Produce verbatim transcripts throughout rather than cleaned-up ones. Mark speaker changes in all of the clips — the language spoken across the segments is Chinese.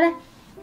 Speaker 1: 来，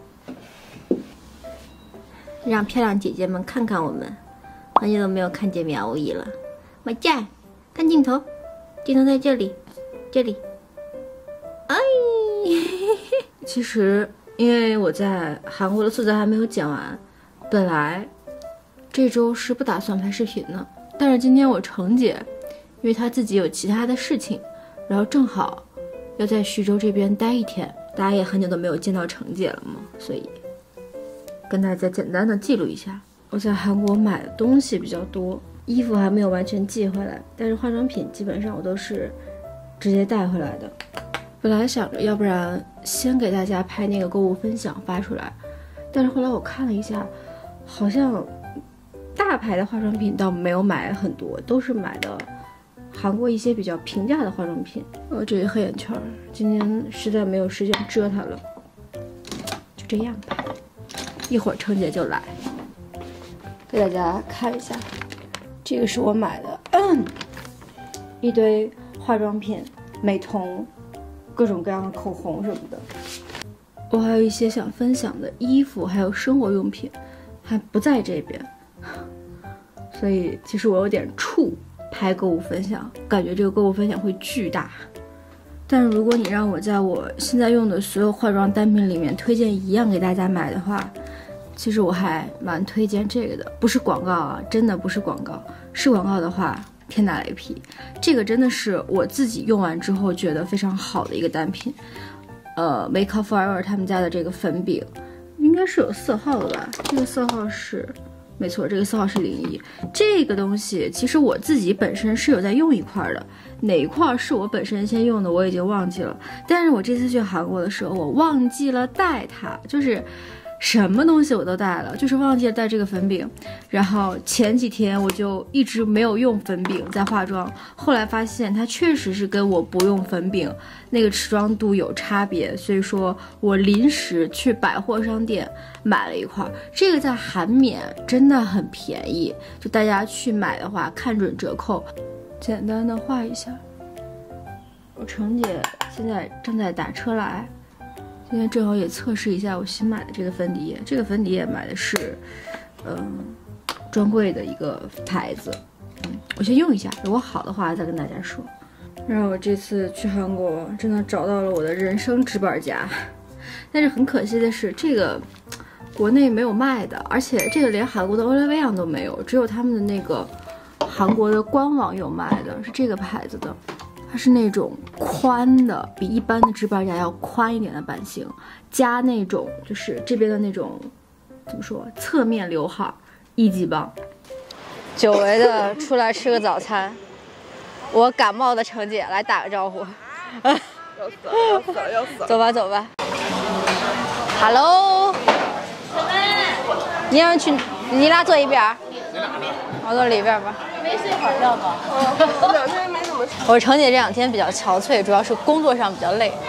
Speaker 1: 让漂亮姐姐们看看我们，好久都没有看见苗姨了。马甲，看镜头，镜头在这里，这里。哎，其实因为我在韩国的素材还没有剪完，本来这周是不打算拍视频的，但是今天我程姐，因为她自己有其他的事情，然后正好要在徐州这边待一天，大家也很久都没有见到程姐了嘛，所以跟大家简单的记录一下我在韩国买的东西比较多。衣服还没有完全寄回来，但是化妆品基本上我都是直接带回来的。本来想着要不然先给大家拍那个购物分享发出来，但是后来我看了一下，好像大牌的化妆品倒没有买很多，都是买的韩国一些比较平价的化妆品。呃，这个黑眼圈今天实在没有时间遮它了，就这样吧。一会儿程姐就来给大家看一下。这个是我买的，嗯，一堆化妆品，美瞳，各种各样的口红什么的。我还有一些想分享的衣服，还有生活用品，还不在这边，所以其实我有点怵拍购物分享，感觉这个购物分享会巨大。但是如果你让我在我现在用的所有化妆单品里面推荐一样给大家买的话，其实我还蛮推荐这个的，不是广告啊，真的不是广告。是广告的话，天打雷劈。这个真的是我自己用完之后觉得非常好的一个单品。呃 ，Make Up Forever 他们家的这个粉饼，应该是有色号的吧？这个色号是，没错，这个色号是零一。这个东西其实我自己本身是有在用一块的，哪一块是我本身先用的我已经忘记了。但是我这次去韩国的时候，我忘记了带它，就是。什么东西我都带了，就是忘记了带这个粉饼。然后前几天我就一直没有用粉饼在化妆，后来发现它确实是跟我不用粉饼那个持妆度有差别，所以说我临时去百货商店买了一块。这个在韩免真的很便宜，就大家去买的话看准折扣。简单的画一下，我程姐现在正在打车来。今天正好也测试一下我新买的这个粉底液，这个粉底液买的是，嗯、呃，专柜的一个牌子，嗯，我先用一下，如果好的话再跟大家说。然后我这次去韩国真的找到了我的人生直板夹，但是很可惜的是，这个国内没有卖的，而且这个连韩国的欧莱薇昂都没有，只有他们的那个韩国的官网有卖的，是这个牌子的。它是那种宽的，比一般的直板夹要宽一点的版型，加那种就是这边的那种怎么说侧面刘海，一级棒。久违的出来吃个早餐，我感冒的程姐来打个招呼。
Speaker 2: 要死了要死了要死了！
Speaker 1: 走吧走吧。Hello， 你要去，你俩坐一边，我坐里边吧。
Speaker 2: 没睡好觉吧？嗯，两天没怎么。
Speaker 1: 我程姐这两天比较憔悴，主要是工作上比较累。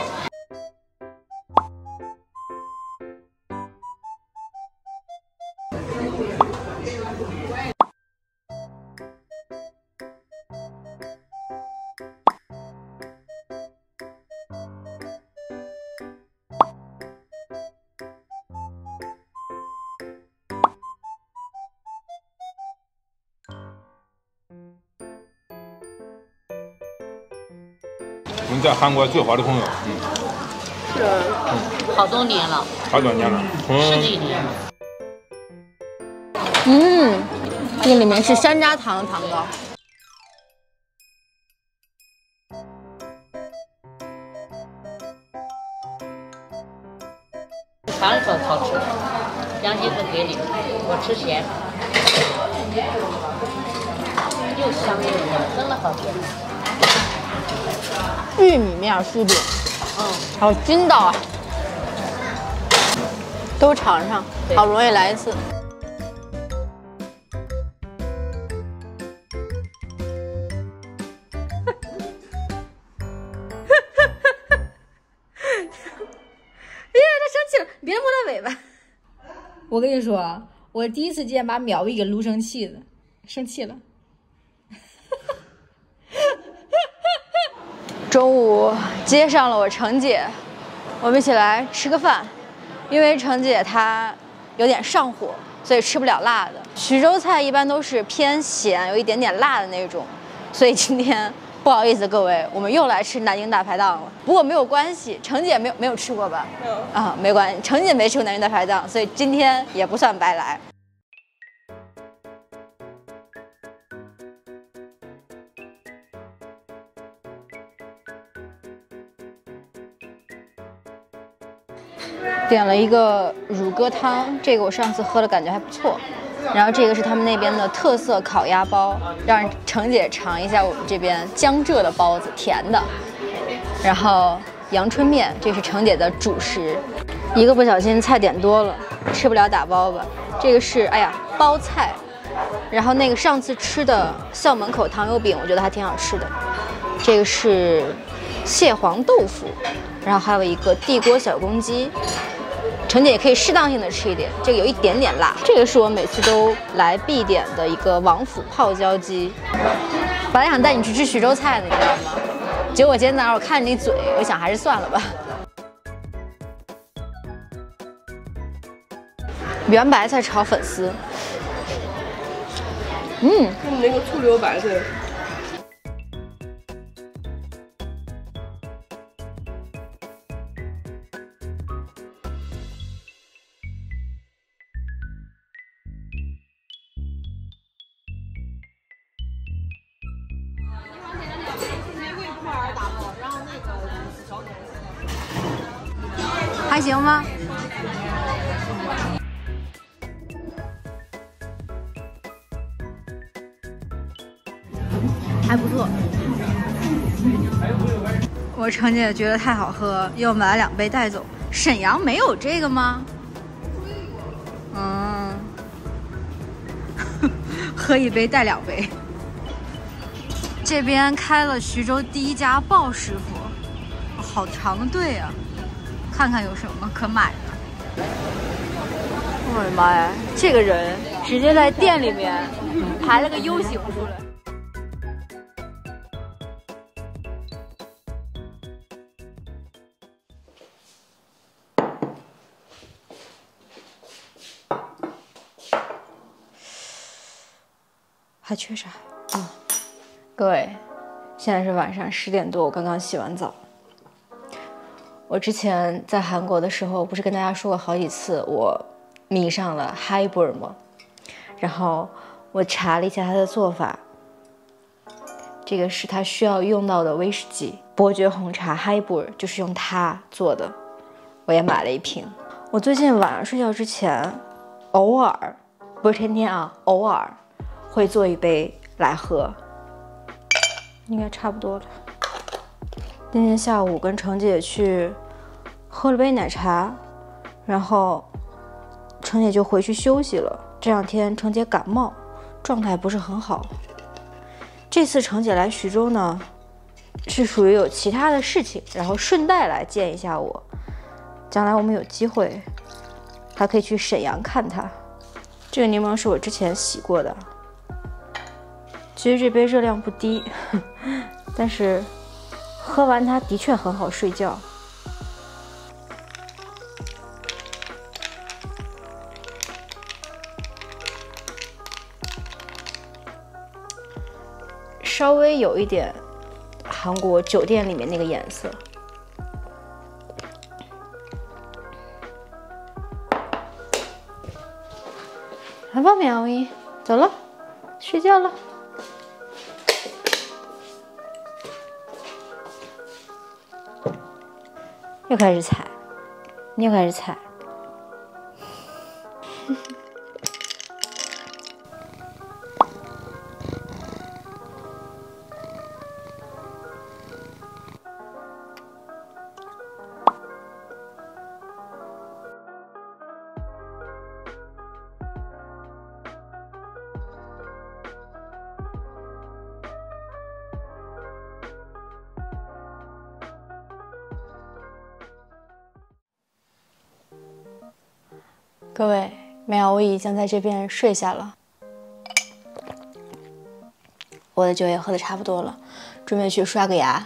Speaker 3: 我们在韩国最好的朋友，嗯，
Speaker 2: 是，
Speaker 3: 嗯，
Speaker 4: 好多年了，
Speaker 3: 好多年了，从
Speaker 4: 十几年。
Speaker 1: 嗯，这个里面是山楂糖的糖糕。
Speaker 4: 啥时候好吃？杨姐不给你，我吃咸，又香又甜，真的好吃。
Speaker 1: 玉米面酥饼，
Speaker 4: 嗯，
Speaker 1: 好筋道啊！都尝尝，好不容易来一次。别摸它尾巴！我跟你说，我第一次见把苗一给撸生气的，生气了。中午接上了我程姐，我们一起来吃个饭。
Speaker 5: 因为程姐她有点上火，所以吃不了辣的。徐州菜一般都是偏咸，有一点点辣的那种，所以今天不好意思各位，我们又来吃南京大排档了。不过没有关系，程姐没有没有吃过吧？
Speaker 2: 没有
Speaker 5: 啊，没关系，程姐没吃过南京大排档，所以今天也不算白来。点了一个乳鸽汤，这个我上次喝了，感觉还不错。然后这个是他们那边的特色烤鸭包，让程姐尝一下我们这边江浙的包子，甜的。然后阳春面，这是程姐的主食。一个不小心菜点多了，吃不了打包吧。这个是哎呀包菜，然后那个上次吃的校门口糖油饼，我觉得还挺好吃的。这个是蟹黄豆腐，然后还有一个地锅小公鸡。程姐也可以适当性的吃一点，这个有一点点辣。这个是我每次都来必点的一个王府泡椒鸡。本来想带你去吃徐州菜的，你知道吗？结果今天早上我看你嘴，我想还是算了吧。圆白菜炒粉丝，嗯，
Speaker 2: 跟你那个醋溜白菜。
Speaker 5: 还行吗？还不错。我程姐觉得太好喝，又买了两杯带走。沈阳没有这个吗？嗯，喝一杯带两杯。这边开了徐州第一家鲍师傅，好长的队啊！看看有什么可买的。我的妈呀，这个人直接在店里面排了个 U 型出来。还缺啥啊、嗯？各位，现在是晚上十点多，我刚刚洗完澡。我之前在韩国的时候，不是跟大家说过好几次，我迷上了 Highball 吗？然后我查了一下它的做法，这个是它需要用到的威士忌，伯爵红茶 Highball 就是用它做的，我也买了一瓶。我最近晚上睡觉之前，偶尔，不是天天啊，偶尔会做一杯来喝，应该差不多了。今天下午跟程姐去喝了杯奶茶，然后程姐就回去休息了。这两天程姐感冒，状态不是很好。这次程姐来徐州呢，是属于有其他的事情，然后顺带来见一下我。将来我们有机会，还可以去沈阳看她。这个柠檬是我之前洗过的。其实这杯热量不低，但是喝完它的确很好睡觉。稍微有一点韩国酒店里面那个颜色。来吧，苗一，走了，睡觉了。又开始踩，你又开始踩。各位，苗我已经在这边睡下了，我的酒也喝的差不多了，准备去刷个牙，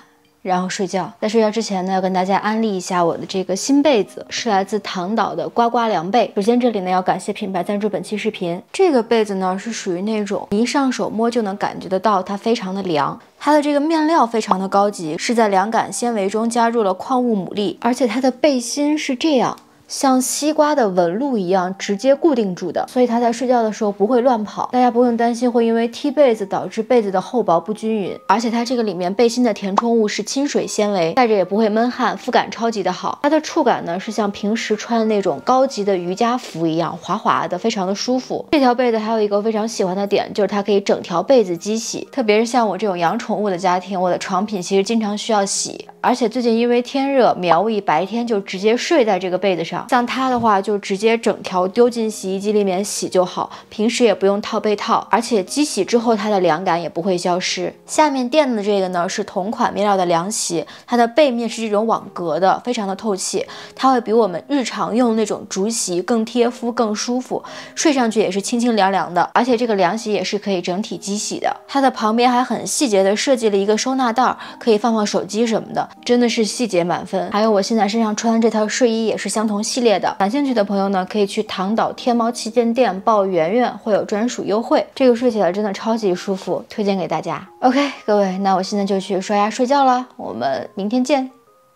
Speaker 5: 然后睡觉。在睡觉之前呢，要跟大家安利一下我的这个新被子，是来自躺岛的呱呱凉被。首先这里呢要感谢品牌赞助本期视频。这个被子呢是属于那种一上手摸就能感觉得到它非常的凉。它的这个面料非常的高级，是在凉感纤维中加入了矿物牡蛎，而且它的背心是这样。像西瓜的纹路一样直接固定住的，所以它在睡觉的时候不会乱跑，大家不用担心会因为踢被子导致被子的厚薄不均匀。而且它这个里面背心的填充物是亲水纤维，戴着也不会闷汗，肤感超级的好。它的触感呢是像平时穿的那种高级的瑜伽服一样，滑滑的，非常的舒服。这条被子还有一个非常喜欢的点，就是它可以整条被子机洗，特别是像我这种养宠物的家庭，我的床品其实经常需要洗。而且最近因为天热，苗姨白天就直接睡在这个被子上，像它的话就直接整条丢进洗衣机里面洗就好，平时也不用套被套，而且机洗之后它的凉感也不会消失。下面垫的这个呢是同款面料的凉席，它的背面是这种网格的，非常的透气，它会比我们日常用那种竹席更贴肤更舒服，睡上去也是清清凉凉的。而且这个凉席也是可以整体机洗的，它的旁边还很细节的设计了一个收纳袋，可以放放手机什么的，真的是细节满分。还有我现在身上穿的这套睡衣也是相同系列的，感兴趣的朋友呢可以去躺岛天猫旗舰店报圆圆，会有专属优惠。这个睡起来真的超级舒服，推荐给大家。 OK 各位，那我现在就去刷牙睡觉了，我们明天见。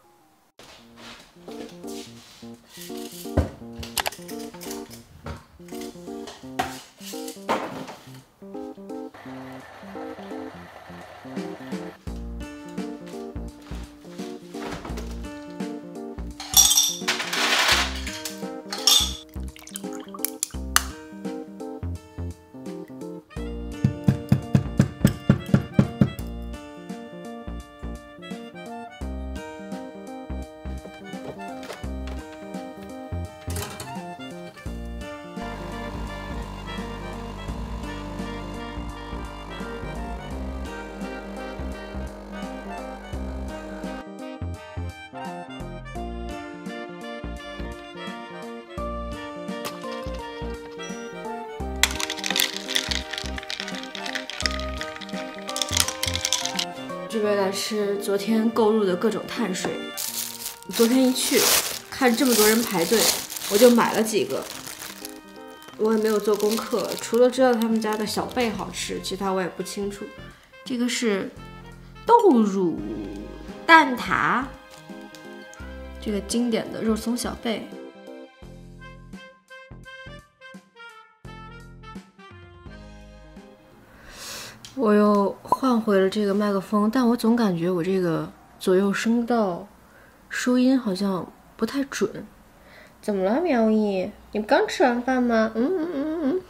Speaker 5: 准备来吃昨天购入的各种碳水。昨天一去，看这么多人排队，我就买了几个。我也没有做功课，除了知道他们家的小贝好吃，其他我也不清楚。这个是豆乳蛋挞，这个经典的肉松小贝。我又换回了这个麦克风，但我总感觉我这个左右声道收音好像不太准。怎么了，苗姨？你刚吃完饭吗？嗯嗯嗯嗯。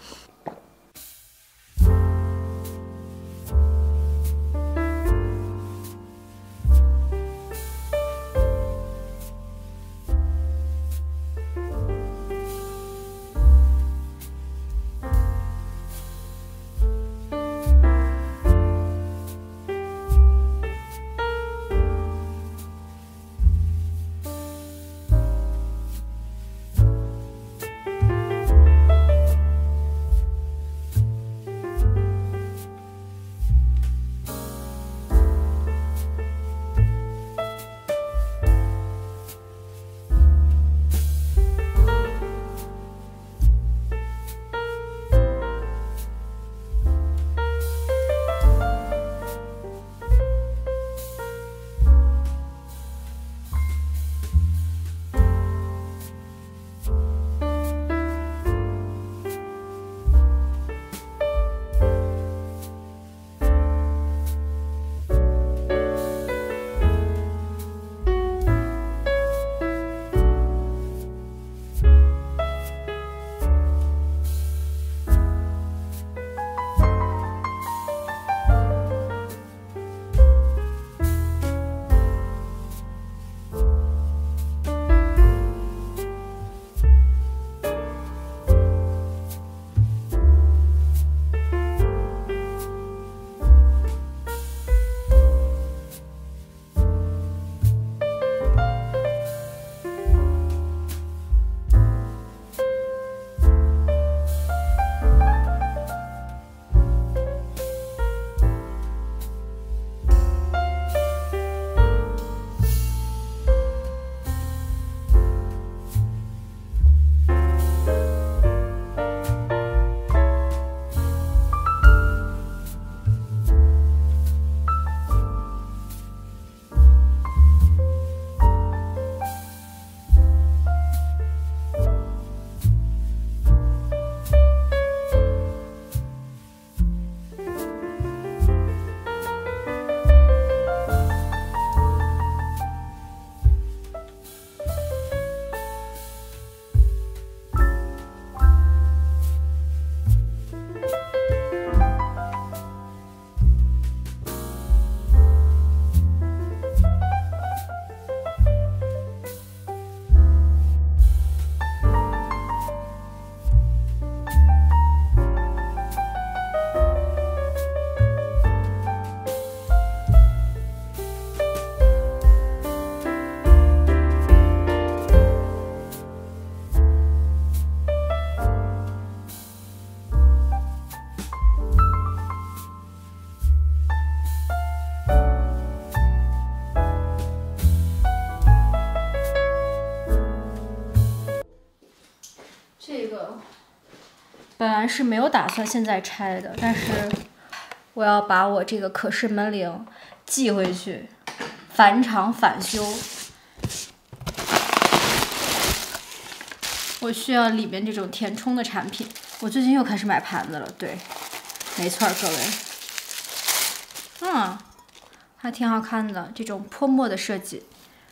Speaker 5: 这个本来是没有打算现在拆的，但是我要把我这个可视门铃寄回去，返厂返修。我需要里面这种填充的产品。我最近又开始买盘子了，对，没错，各位。嗯，还挺好看的，这种泼墨的设计。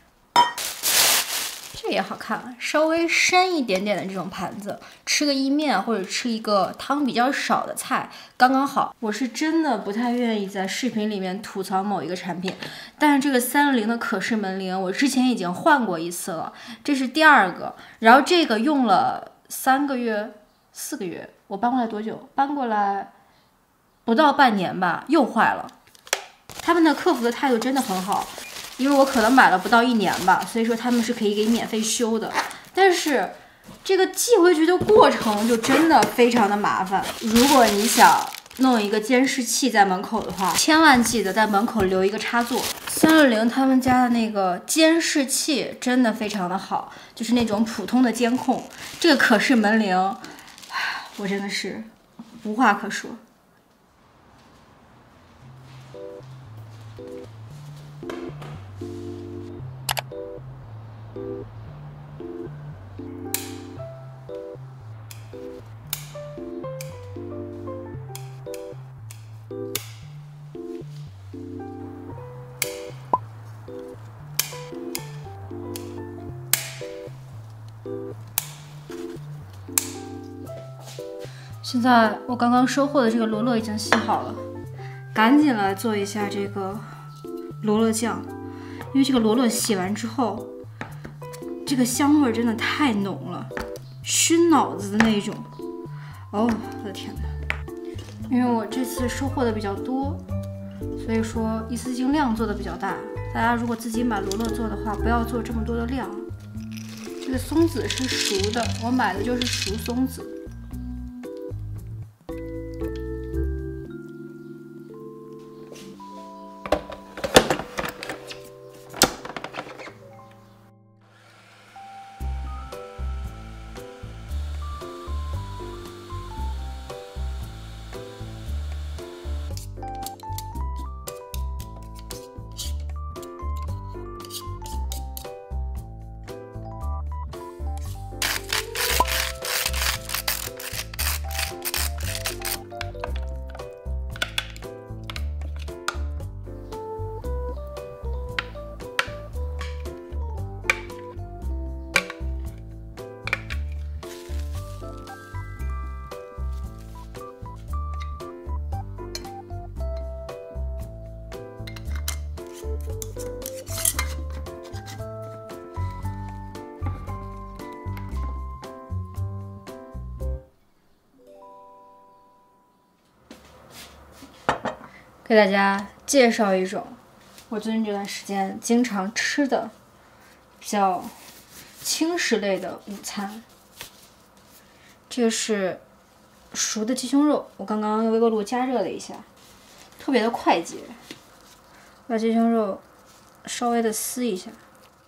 Speaker 5: 这也好看，稍微深一点点的这种盘子，吃个意面或者吃一个汤比较少的菜，刚刚好。我是真的不太愿意在视频里面吐槽某一个产品，但是这个三六零的可视门铃，我之前已经换过一次了，这是第二个。然后这个用了三个月、四个月，我搬过来多久？搬过来不到半年吧，又坏了。他们的客服的态度真的很好。因为我可能买了不到一年吧，所以说他们是可以给免费修的。但是这个寄回去的过程就真的非常的麻烦。如果你想弄一个监视器在门口的话，千万记得在门口留一个插座。三六零他们家的那个监视器真的非常的好，就是那种普通的监控。这个可视门铃，我真的是无话可说。现在我刚刚收获的这个罗勒已经洗好了，赶紧来做一下这个罗勒酱，因为这个罗勒洗完之后，这个香味真的太浓了，熏脑子的那种。哦，我的天哪！因为我这次收获的比较多，所以说一次性量做的比较大。大家如果自己买罗勒做的话，不要做这么多的量。这个松子是熟的，我买的就是熟松子。给大家介绍一种我最近这段时间经常吃的比较轻食类的午餐。这个是熟的鸡胸肉，我刚刚用微波炉加热了一下，特别的快捷。把鸡胸肉稍微的撕一下，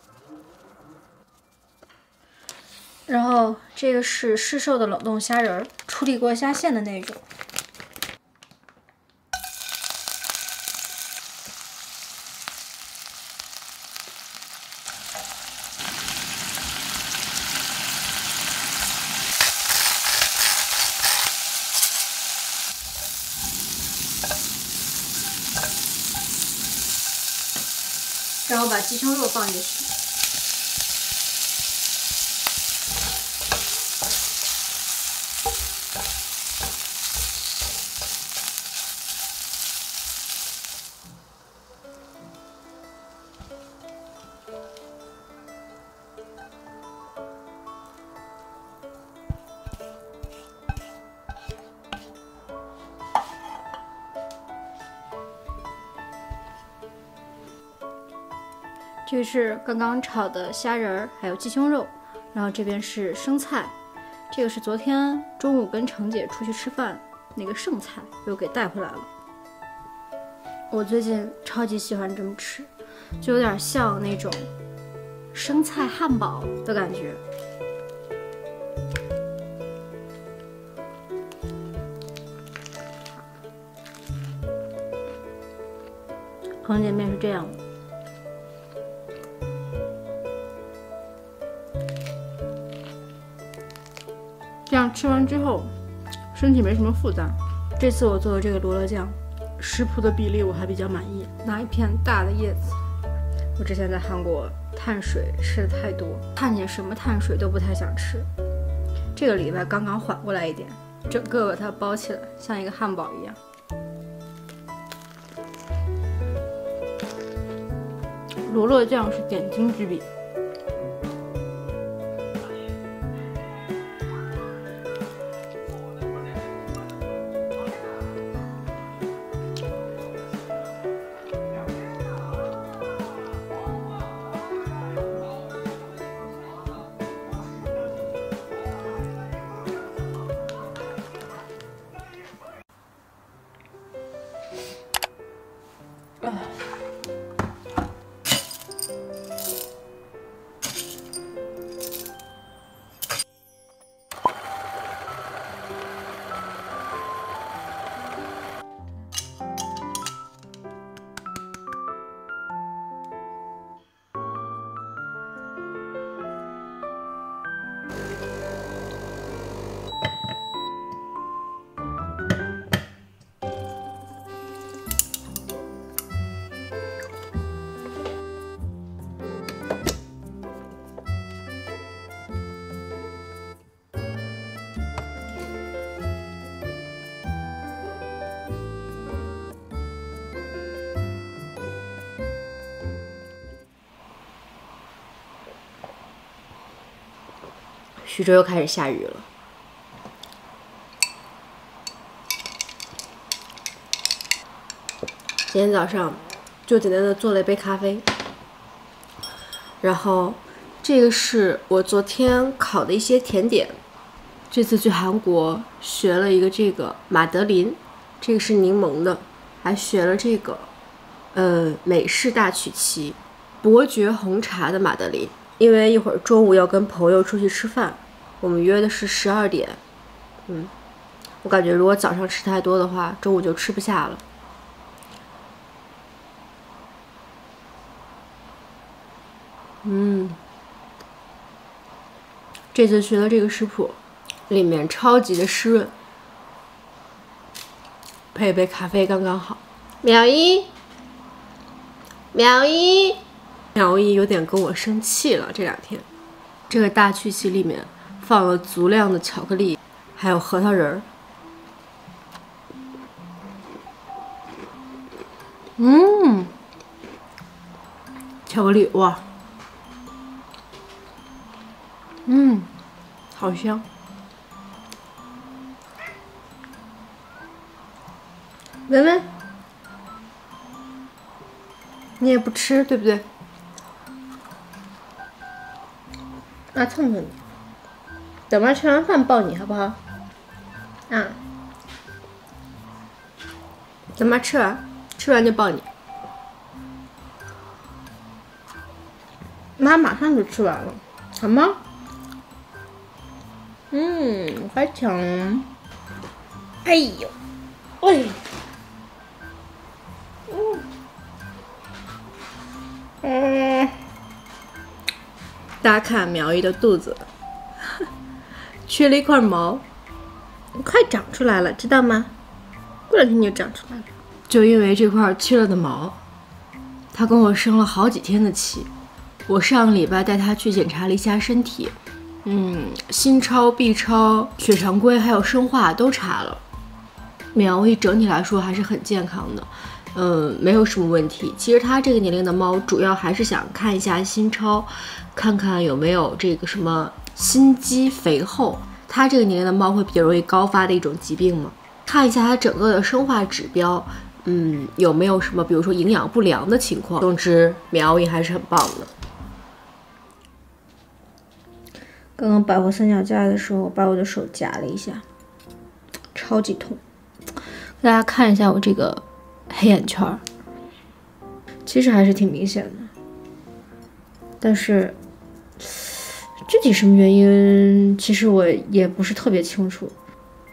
Speaker 5: 然后这个是市售的冷冻虾仁儿，处理过虾线的那种。然后把鸡胸肉放进去，这是刚刚炒的虾仁儿，还有鸡胸肉，然后这边是生菜，这个是昨天中午跟程姐出去吃饭那个剩菜，又给带回来了。我最近超级喜欢这么吃，就有点像那种生菜汉堡的感觉。
Speaker 1: 横截面是这样的。这样吃完之后，身体没什么负担。这次我做的这个罗勒酱，食谱的比例我还比较满意。拿一片大的叶子，我之前在韩国碳水吃的太多，看见什么碳水都不太想吃。这个礼拜刚刚缓过来一点，整个把它包起来，像一个汉堡一样。罗勒酱是点睛之笔。
Speaker 5: 徐州又开始下雨了。今天早上就简单的做了一杯咖啡，然后这个是我昨天烤的一些甜点。这次去韩国学了一个这个马德琳，这个是柠檬的，还学了这个呃美式大曲奇伯爵红茶的马德琳。因为一会儿中午要跟朋友出去吃饭，我们约的是十二点。嗯，我感觉如果早上吃太多的话，中午就吃不下了。嗯，这次学的这个食谱，里面超级的湿润，配一杯咖啡刚刚好。苗一，苗一。苗一有点跟我生气了，这两天。这个大曲奇里面放了足量的巧克力，还有核桃仁儿。嗯，巧克力哇，嗯，好香。文文，你也不吃，对不对？啊，蹭蹭你，等妈吃完饭抱你好不好？啊，等妈吃完，吃完就抱你。妈马上就吃完了，好吗？嗯，还强。哎呦，喂，嗯，嗯。大家看苗一的肚子，缺了一块毛，快长出来了，知道吗？过两天就长出来了。就因为这块缺了的毛，他跟我生了好几天的气。我上个礼拜带他去检查了一下身体，嗯，心超、B 超、血常规还有生化都查了。苗一整体来说还是很健康的。嗯，没有什么问题。其实它这个年龄的猫，主要还是想看一下心超，看看有没有这个什么心肌肥厚。它这个年龄的猫会比较容易高发的一种疾病嘛，看一下它整个的生化指标，嗯，有没有什么比如说营养不良的情况。总之，苗一还是很棒的。刚刚百货三脚架的时候，把我的手夹了一下，超级痛。大家看一下我这个黑眼圈，其实还是挺明显的，但是具体什么原因，其实我也不是特别清楚。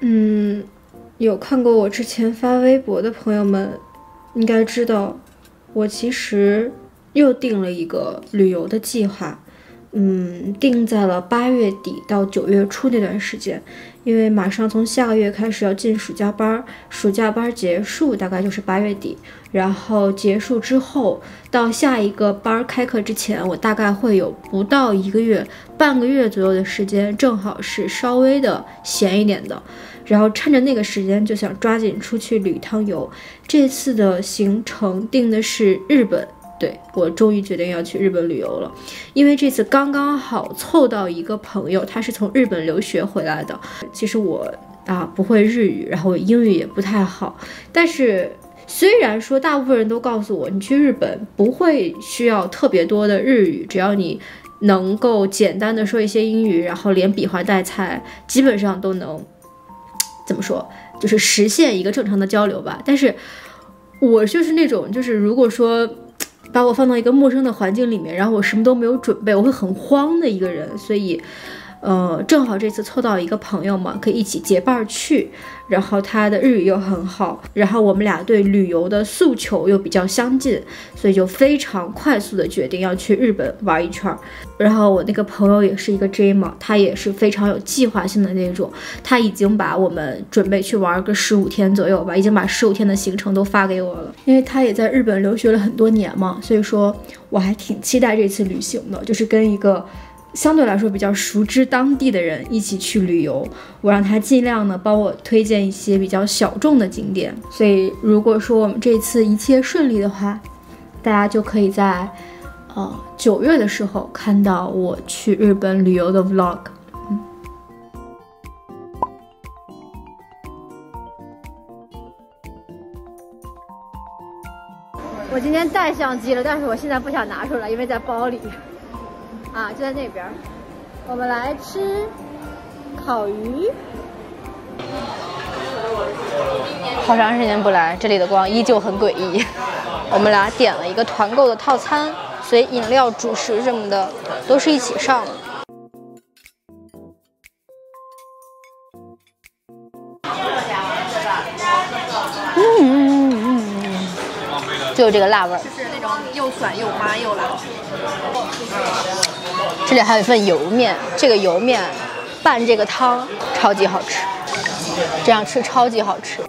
Speaker 5: 嗯，有看过我之前发微博的朋友们应该知道， 我其实又定了一个旅游的计划，嗯，定在了八月底到九月初那段时间，因为马上从下个月开始要进暑假班，暑假班结束大概就是八月底，然后结束之后到下一个班开课之前，我大概会有不到一个月、半个月左右的时间，正好是稍微的闲一点的。然后趁着那个时间就想抓紧出去旅趟游。这次的行程定的是日本，对，我终于决定要去日本旅游了。因为这次刚刚好凑到一个朋友，他是从日本留学回来的。其实我啊不会日语，然后我英语也不太好，但是虽然说大部分人都告诉我，你去日本不会需要特别多的日语，只要你能够简单的说一些英语，然后连比划带猜基本上都能怎么说，就是实现一个正常的交流吧。但是我就是那种，就是如果说把我放到一个陌生的环境里面，然后我什么都没有准备，我会很慌的一个人。所以呃，正好这次凑到一个朋友嘛，可以一起结伴去，然后他的日语又很好，然后我们俩对旅游的诉求又比较相近，所以就非常快速的决定要去日本玩一圈。然后我那个朋友也是一个 J 嘛，他也是非常有计划性的那种，他已经把我们准备去玩个十五天左右吧，已经把十五天的行程都发给我了。因为他也在日本留学了很多年嘛，所以说我还挺期待这次旅行的，就是跟一个相对来说比较熟知当地的人一起去旅游，我让他尽量呢帮我推荐一些比较小众的景点。所以如果说我们这次一切顺利的话，大家就可以在呃九月的时候看到我去日本旅游的 vlog。嗯，我今天带相机了，但是我现在不想拿出来，因为在包里。啊，就在那边。我们来吃烤鱼。好长时间不来，这里的光依旧很诡异。我们俩点了一个团购的套餐，所以饮料、主食什么的都是一起上的。嗯嗯嗯嗯，就有这个辣味儿，
Speaker 2: 就是那种又酸又麻又辣。
Speaker 5: 这里还有一份油面，这个油面拌这个汤超级好吃，这样吃超级好吃。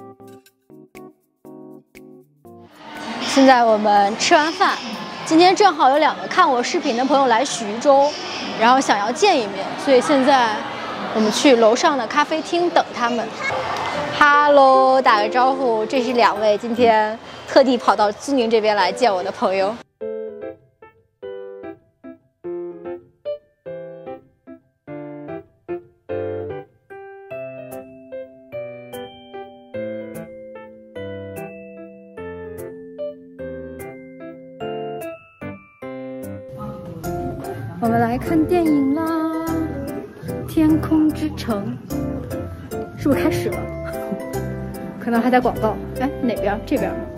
Speaker 5: 现在我们吃完饭，今天正好有两个看我视频的朋友来徐州，然后想要见一面，所以现在我们去楼上的咖啡厅等他们。Hello， 打个招呼，这是两位今天特地跑到苏宁这边来见我的朋友。我们来看电影啦，《天空之城》是不是开始了？可能还在广告。哎，哪边？这边。